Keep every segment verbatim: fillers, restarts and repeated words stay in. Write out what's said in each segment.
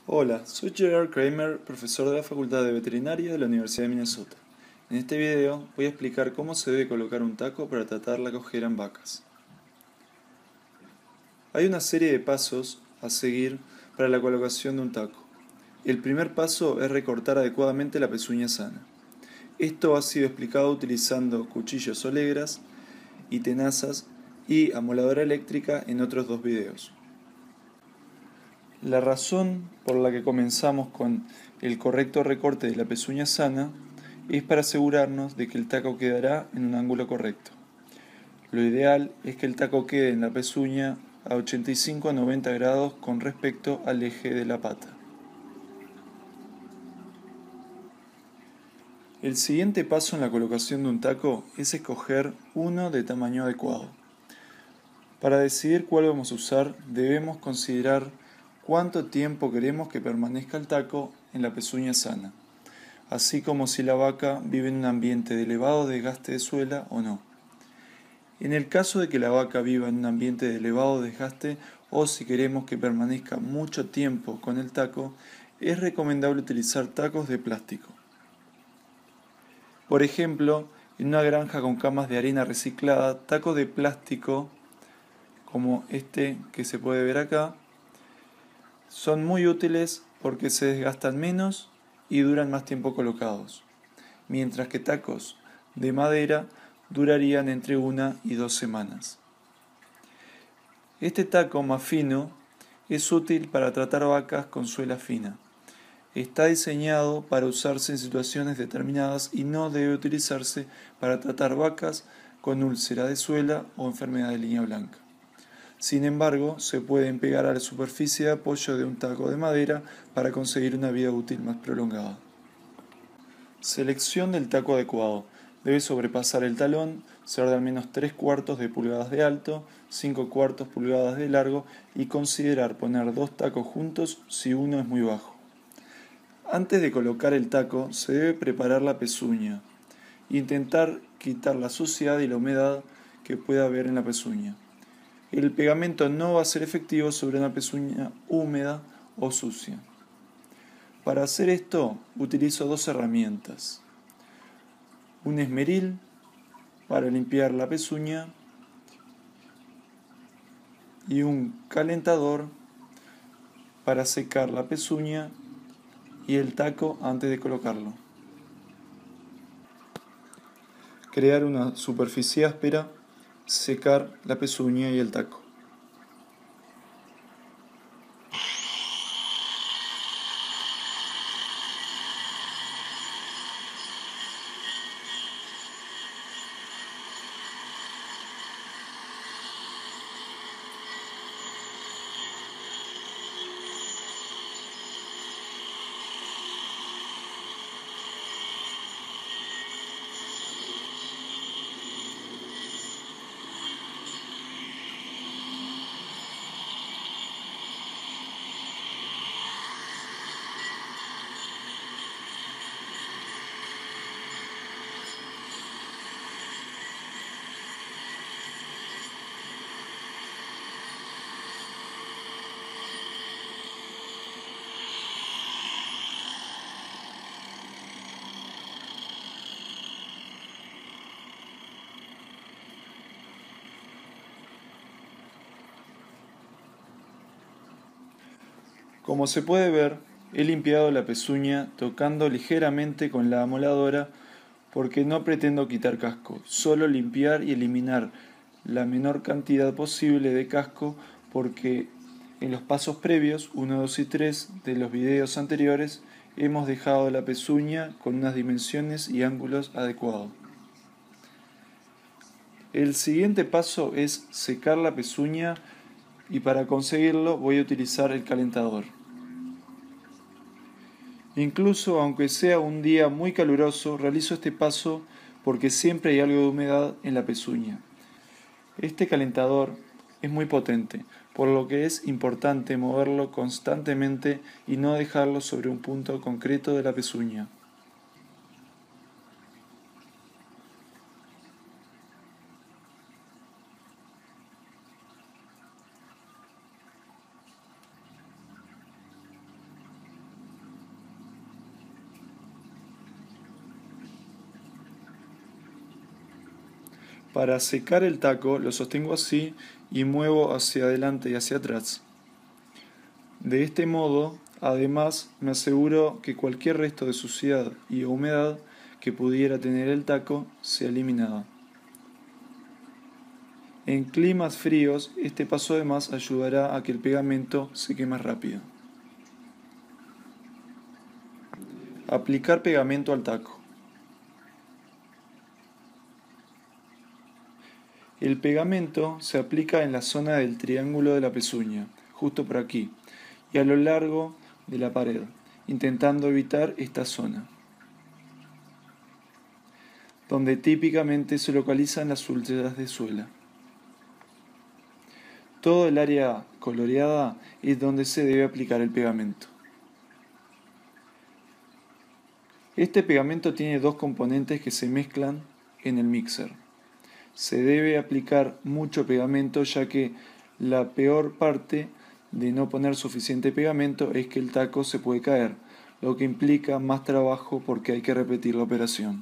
Hola, soy Gerard Kramer, profesor de la Facultad de Veterinaria de la Universidad de Minnesota. En este video voy a explicar cómo se debe colocar un taco para tratar la cojera en vacas. Hay una serie de pasos a seguir para la colocación de un taco. El primer paso es recortar adecuadamente la pezuña sana. Esto ha sido explicado utilizando cuchillos o legras y tenazas y amoladora eléctrica en otros dos videos. La razón por la que comenzamos con el correcto recorte de la pezuña sana es para asegurarnos de que el taco quedará en un ángulo correcto. Lo ideal es que el taco quede en la pezuña a ochenta y cinco a noventa grados con respecto al eje de la pata. El siguiente paso en la colocación de un taco es escoger uno de tamaño adecuado. Para decidir cuál vamos a usar, debemos considerar cuánto tiempo queremos que permanezca el taco en la pezuña sana, así como si la vaca vive en un ambiente de elevado desgaste de suela o no. En el caso de que la vaca viva en un ambiente de elevado desgaste o si queremos que permanezca mucho tiempo con el taco, es recomendable utilizar tacos de plástico. Por ejemplo, en una granja con camas de arena reciclada, tacos de plástico como este que se puede ver acá, son muy útiles porque se desgastan menos y duran más tiempo colocados, mientras que tacos de madera durarían entre una y dos semanas. Este taco más fino es útil para tratar vacas con suela fina. Está diseñado para usarse en situaciones determinadas y no debe utilizarse para tratar vacas con úlcera de suela o enfermedad de línea blanca. Sin embargo, se pueden pegar a la superficie de apoyo de un taco de madera para conseguir una vida útil más prolongada. Selección del taco adecuado. Debe sobrepasar el talón, ser de al menos tres cuartos de pulgadas de alto, cinco cuartos pulgadas de largo y considerar poner dos tacos juntos si uno es muy bajo. Antes de colocar el taco, se debe preparar la pezuña. Intentar quitar la suciedad y la humedad que pueda haber en la pezuña. El pegamento no va a ser efectivo sobre una pezuña húmeda o sucia. Para hacer esto utilizo dos herramientas. Un esmeril para limpiar la pezuña y un calentador para secar la pezuña y el taco antes de colocarlo. Crear una superficie áspera, secar la pezuña y el taco. Como se puede ver, he limpiado la pezuña tocando ligeramente con la amoladora porque no pretendo quitar casco, solo limpiar y eliminar la menor cantidad posible de casco porque en los pasos previos, uno, dos y tres de los videos anteriores, hemos dejado la pezuña con unas dimensiones y ángulos adecuados. El siguiente paso es secar la pezuña y para conseguirlo voy a utilizar el calentador. Incluso aunque sea un día muy caluroso, realizo este paso porque siempre hay algo de humedad en la pezuña. Este calentador es muy potente, por lo que es importante moverlo constantemente y no dejarlo sobre un punto concreto de la pezuña. Para secar el taco lo sostengo así y muevo hacia adelante y hacia atrás. De este modo, además, me aseguro que cualquier resto de suciedad y humedad que pudiera tener el taco sea eliminado. En climas fríos, este paso además ayudará a que el pegamento seque más rápido. Aplicar pegamento al taco. El pegamento se aplica en la zona del triángulo de la pezuña, justo por aquí, y a lo largo de la pared, intentando evitar esta zona, donde típicamente se localizan las úlceras de suela. Todo el área coloreada es donde se debe aplicar el pegamento. Este pegamento tiene dos componentes que se mezclan en el mixer. Se debe aplicar mucho pegamento, ya que la peor parte de no poner suficiente pegamento es que el taco se puede caer, lo que implica más trabajo porque hay que repetir la operación.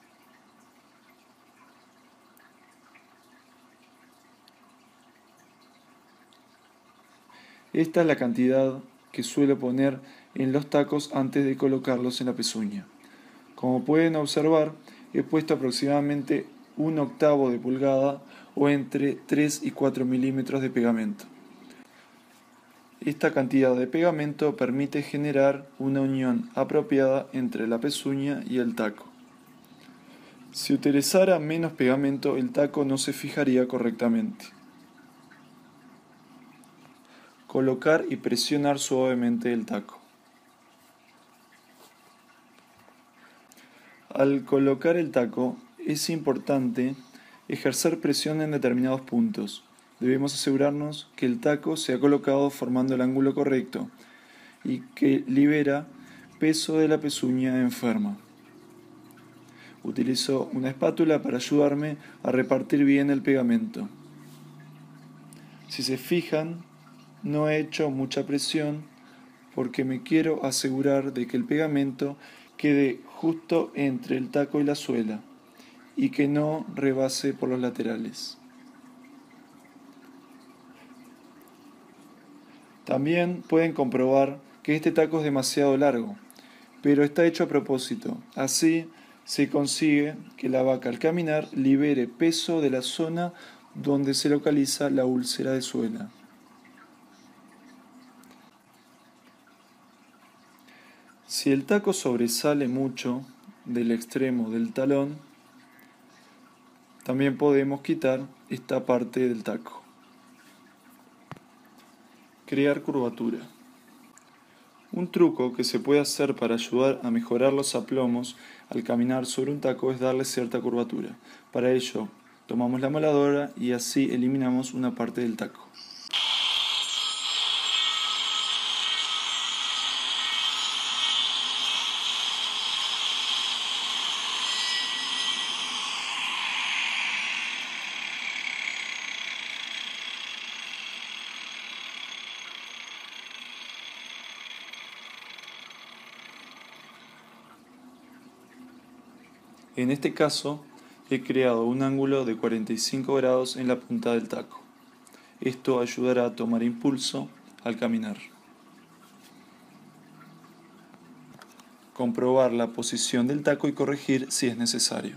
Esta es la cantidad que suelo poner en los tacos antes de colocarlos en la pezuña. Como pueden observar, he puesto aproximadamente un octavo de pulgada o entre tres y cuatro milímetros de pegamento. Esta cantidad de pegamento permite generar una unión apropiada entre la pezuña y el taco. Si utilizara menos pegamento, el taco no se fijaría correctamente. Colocar y presionar suavemente el taco. Al colocar el taco, es importante ejercer presión en determinados puntos. Debemos asegurarnos que el taco se ha colocado formando el ángulo correcto y que libera peso de la pezuña enferma. Utilizo una espátula para ayudarme a repartir bien el pegamento. Si se fijan, no he hecho mucha presión porque me quiero asegurar de que el pegamento quede justo entre el taco y la suela y que no rebase por los laterales. También pueden comprobar que este taco es demasiado largo, pero está hecho a propósito. Así se consigue que la vaca al caminar libere peso de la zona donde se localiza la úlcera de suela. Si el taco sobresale mucho del extremo del talón, también podemos quitar esta parte del taco. Crear curvatura. Un truco que se puede hacer para ayudar a mejorar los aplomos al caminar sobre un taco es darle cierta curvatura. Para ello, tomamos la moladora y así eliminamos una parte del taco. En este caso, he creado un ángulo de cuarenta y cinco grados en la punta del taco. Esto ayudará a tomar impulso al caminar. Comprobar la posición del taco y corregir si es necesario.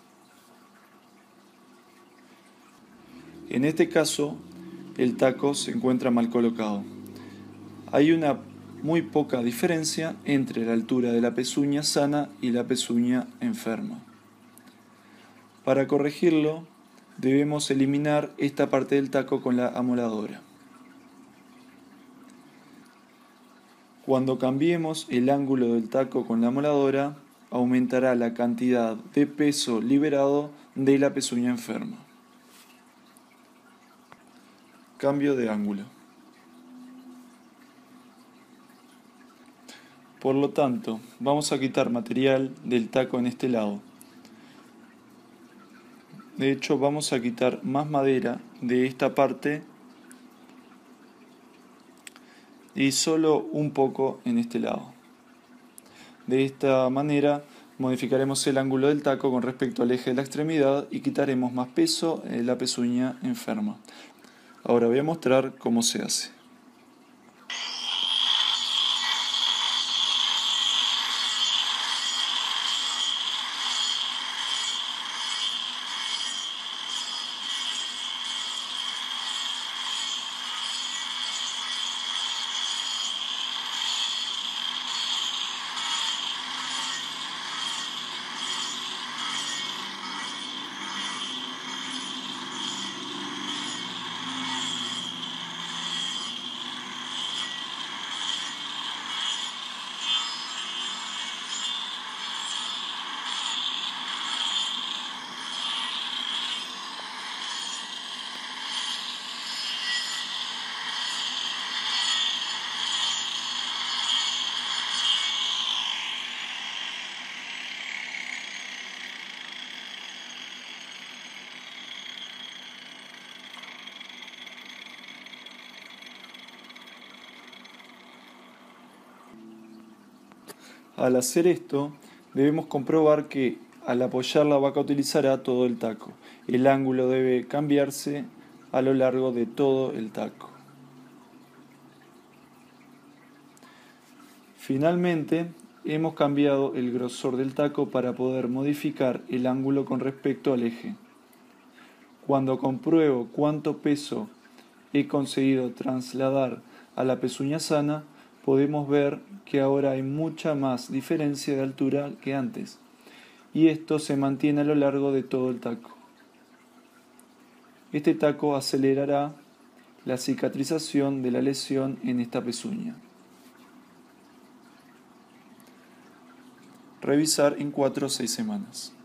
En este caso, el taco se encuentra mal colocado. Hay una muy poca diferencia entre la altura de la pezuña sana y la pezuña enferma. Para corregirlo, debemos eliminar esta parte del taco con la amoladora. Cuando cambiemos el ángulo del taco con la amoladora, aumentará la cantidad de peso liberado de la pezuña enferma. Cambio de ángulo. Por lo tanto, vamos a quitar material del taco en este lado. De hecho, vamos a quitar más madera de esta parte y solo un poco en este lado. De esta manera Modificaremos el ángulo del taco con respecto al eje de la extremidad y quitaremos más peso en la pezuña enferma. Ahora voy a mostrar cómo se hace. Al hacer esto, debemos comprobar que al apoyar la vaca utilizará todo el taco. El ángulo debe cambiarse a lo largo de todo el taco. Finalmente, hemos cambiado el grosor del taco para poder modificar el ángulo con respecto al eje. Cuando compruebo cuánto peso he conseguido trasladar a la pezuña sana, podemos ver que ahora hay mucha más diferencia de altura que antes, y esto se mantiene a lo largo de todo el taco. Este taco acelerará la cicatrización de la lesión en esta pezuña. Revisar en cuatro o seis semanas.